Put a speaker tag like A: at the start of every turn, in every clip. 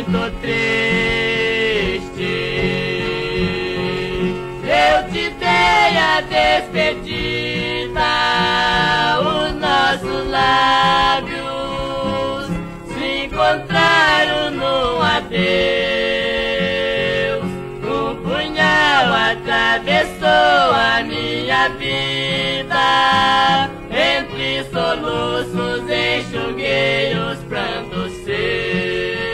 A: muito triste. Eu te dei a despedida, os nossos lábios se encontraram num adeus. Um punhal atravessou a minha vida, entre soluços enxuguei os prantos seus.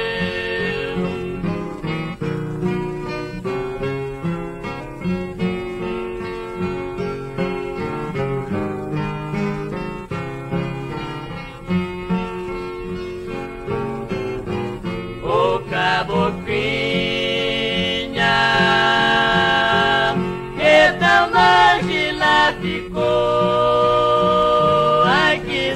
A: Ô caboclinha, que tão longe lá ficou, aqui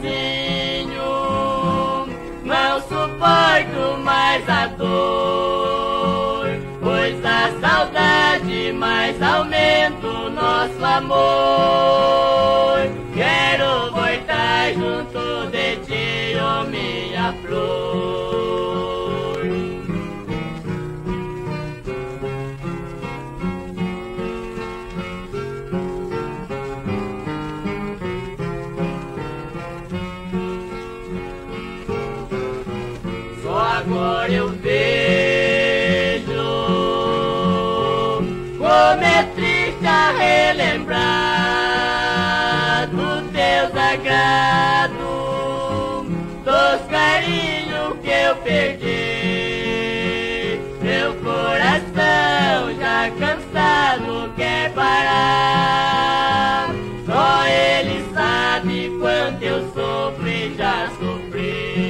A: sozinho, não suporto mais a dor, pois a saudade mais aumenta o nosso amor. Quero voltar junto de ti, ó minha flor. Agora eu vejo como é triste a relembrar dos teus agrados, dos carinhos que eu perdi. Meu coração já cansado quer parar, só ele sabe quanto eu sofro e já sofri.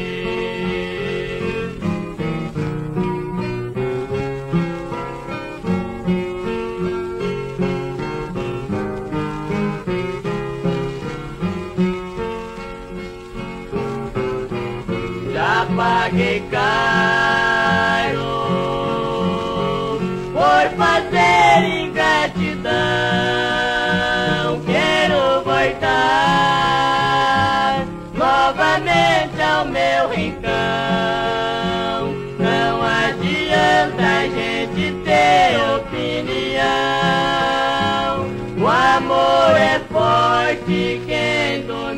A: Já paguei caro por fazer ingratidão. Quero voltar novamente ao meu rincão. Não adianta a gente ter opinião, o amor é forte, quem domina